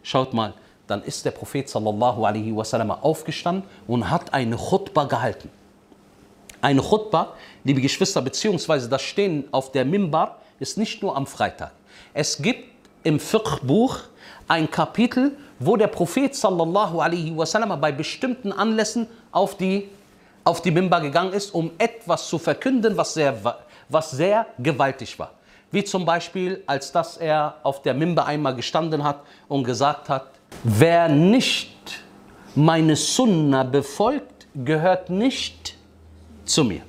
Schaut mal, dann ist der Prophet sallallahu alaihi wasallam aufgestanden und hat eine Khutbah gehalten. Eine Khutbah, liebe Geschwister, beziehungsweise das Stehen auf der Mimbar ist nicht nur am Freitag. Es gibt im Fiqh-Buch ein Kapitel, wo der Prophet sallallahu alaihi wasallam bei bestimmten Anlässen auf die Mimbar gegangen ist, um etwas zu verkünden, was sehr gewaltig war. Wie zum Beispiel, als dass er auf der Mimbar einmal gestanden hat und gesagt hat, wer nicht meine Sunna befolgt, gehört nicht zu mir.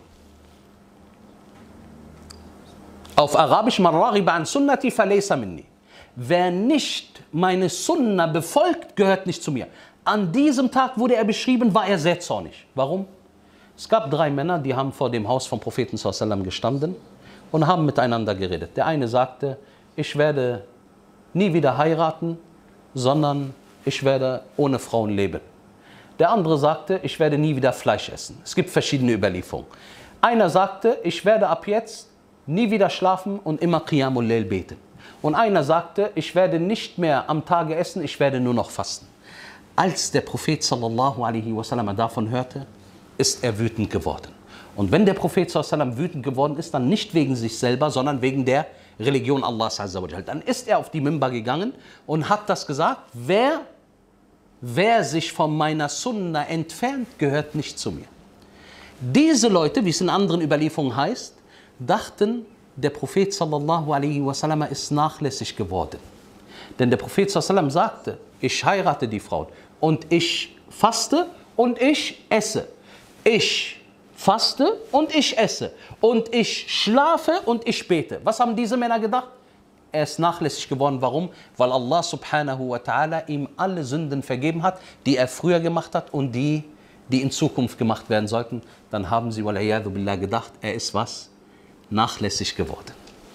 Auf Arabisch, man raghiba an sunnati falaysa minni. Wer nicht meine Sunna befolgt, gehört nicht zu mir. An diesem Tag wurde er beschrieben, war er sehr zornig. Warum? Es gab 3 Männer, die haben vor dem Haus vom Propheten sallallahu alaihi wasallam gestanden und haben miteinander geredet. Der eine sagte, ich werde nie wieder heiraten, sondern ich werde ohne Frauen leben. Der andere sagte, ich werde nie wieder Fleisch essen. Es gibt verschiedene Überlieferungen. Einer sagte, ich werde ab jetzt nie wieder schlafen und immer Qiyamul Layl beten. Und einer sagte, ich werde nicht mehr am Tage essen, ich werde nur noch fasten. Als der Prophet sallallahu alaihi wasallam davon hörte, ist er wütend geworden. Und wenn der Prophet sallallahu alaihi wasallam wütend geworden ist, dann nicht wegen sich selber, sondern wegen der Religion Allahs azza wa jal. Dann ist er auf die Mimbar gegangen und hat das gesagt, wer sich von meiner Sunna entfernt, gehört nicht zu mir. Diese Leute, wie es in anderen Überlieferungen heißt, dachten, der Prophet sallallahu alaihi wasallam ist nachlässig geworden. Denn der Prophet sallallahu alaihi wasallam sagte, ich heirate die Frauen und ich faste und ich esse. Ich faste und ich esse. Und ich schlafe und ich bete. Was haben diese Männer gedacht? Er ist nachlässig geworden. Warum? Weil Allah subhanahu wa ta'ala ihm alle Sünden vergeben hat, die er früher gemacht hat und die in Zukunft gemacht werden sollten. Dann haben sie, wal'iyadu billah, gedacht, er ist was? Nachlässig geworden.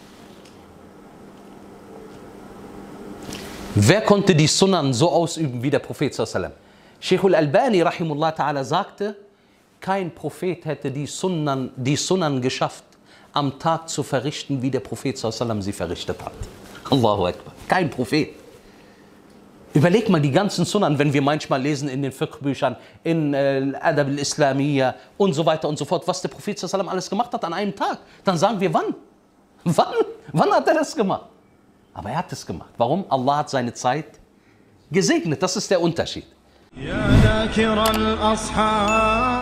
Wer konnte die Sunnan so ausüben wie der Prophet sallallahu alaihi wasallam? Sheikh al-Albani rahimullah ta'ala sagte, kein Prophet hätte die Sunnan geschafft, am Tag zu verrichten, wie der Prophet sallallahu alaihi wasallam sie verrichtet hat. Allahu Akbar. Kein Prophet. Überleg mal die ganzen Sunnan, wenn wir manchmal lesen in den Fiqh-Büchern, in Adab al-Islamiyya und so weiter und so fort, was der Prophet sallallahu alaihi wasallam alles gemacht hat an einem Tag. Dann sagen wir, wann? Wann hat er das gemacht? Aber er hat es gemacht. Warum? Allah hat seine Zeit gesegnet. Das ist der Unterschied. Ja,